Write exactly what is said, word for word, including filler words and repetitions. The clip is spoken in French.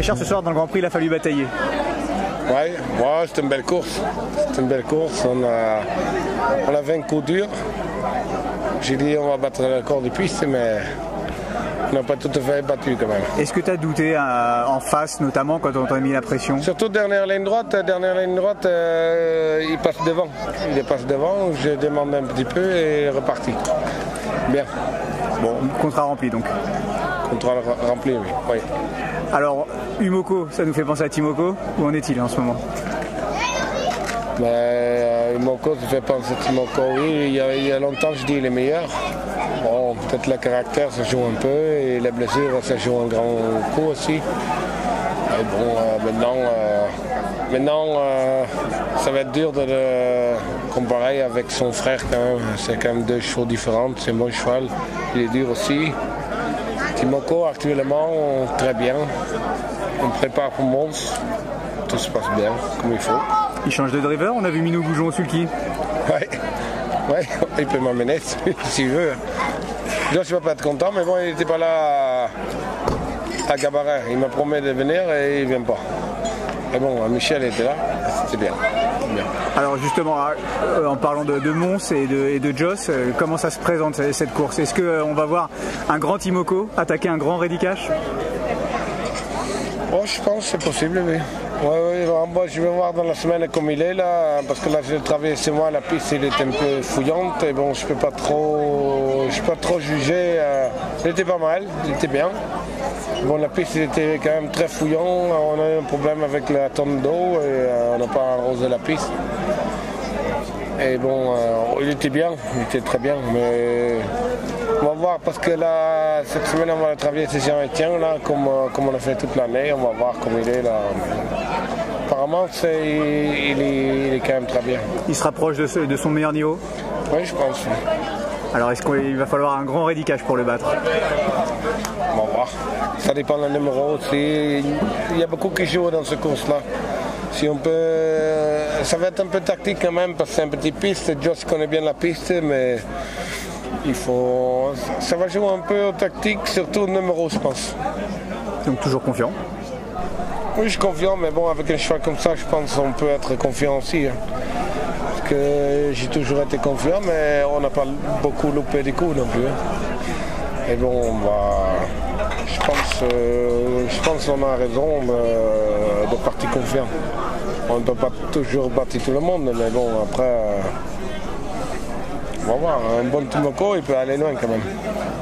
Richard, ce soir dans le Grand Prix, il a fallu batailler. Ouais, ouais, c'est une belle course. C'est une belle course. On a, on a vingt coups durs. J'ai dit on va battre le record de piste, mais on n'a pas tout à fait battu quand même. Est-ce que tu as douté euh, en face, notamment quand on t'a mis la pression? Surtout dernière ligne droite, dernière ligne droite, euh, il passe devant. Il passe devant, je demande un petit peu et il est reparti. Bien. Bon, contrat rempli donc. Contrat rempli, oui. oui. Alors, Umoko, ça nous fait penser à Timoko. Où en est-il en ce moment? Ben, euh, Umoko, ça fait penser à Timoko, oui. Il y a, il y a longtemps, je dis il est meilleur. Bon, peut-être le caractère, ça joue un peu. Et la blessure, ça joue un grand coup aussi. Et bon, euh, maintenant, euh, maintenant euh, ça va être dur de le comparer avec son frère quand même. C'est quand même deux chevaux différents. C'est un bon cheval. Il est dur aussi. Timoko, actuellement, très bien. On prépare pour Mons. Tout se passe bien, comme il faut. Il change de driver, on a vu Minou Goujon au sulky. Ouais, ouais, il peut m'emmener s'il veut. Je ne vais pas être content, mais bon, il n'était pas là à, à Gabaret. Il m'a promis de venir et il ne vient pas. Et bon, Michel était là, c'était bien. bien. Alors justement, euh, en parlant de, de Mons et de, et de Joss, euh, comment ça se présente cette course? Est-ce qu'on euh, va voir un grand Timoko attaquer un grand Reddy Cash? Oh, je pense que c'est possible, oui. Oui, oui, bon, je vais voir dans la semaine comme il est là, parce que là j'ai travaillé chez moi, la piste elle est un peu fouillante et bon je peux pas trop, je peux pas trop juger. Euh, il était pas mal, il était bien. Bon, la piste elle était quand même très fouillante, on a eu un problème avec la tonne d'eau et euh, on n'a pas arrosé la piste. Et bon, euh, il était bien, il était très bien, mais on va voir parce que là, cette semaine on va travailler chez Jean-Étienne là, comme, comme on a fait toute l'année, on va voir comment il est là. Apparemment, c'est, il, est, il est quand même très bien. Il se rapproche de, ce, de son meilleur niveau? Oui, je pense. Alors, est-ce qu'il va falloir un grand Reddy Cash pour le battre? On va voir. Ça dépend du numéro aussi. Il y a beaucoup qui jouent dans ce course-là. Si on peut, ça va être un peu tactique quand même parce que c'est une petite piste. Joss connaît bien la piste, mais il faut, ça va jouer un peu au tactique, surtout au numéro, je pense. Donc toujours confiant? Oui, je suis confiant, mais bon, avec un cheval comme ça, je pense qu'on peut être confiant aussi. Hein. Parce que j'ai toujours été confiant, mais on n'a pas beaucoup loupé des coups non plus. Hein. Et bon, on va, je pense, euh, je pense qu'on a raison de, de partir confiant. On ne peut pas toujours battre tout le monde, mais bon, après, euh, on va voir. Un bon Timoko, il peut aller loin quand même.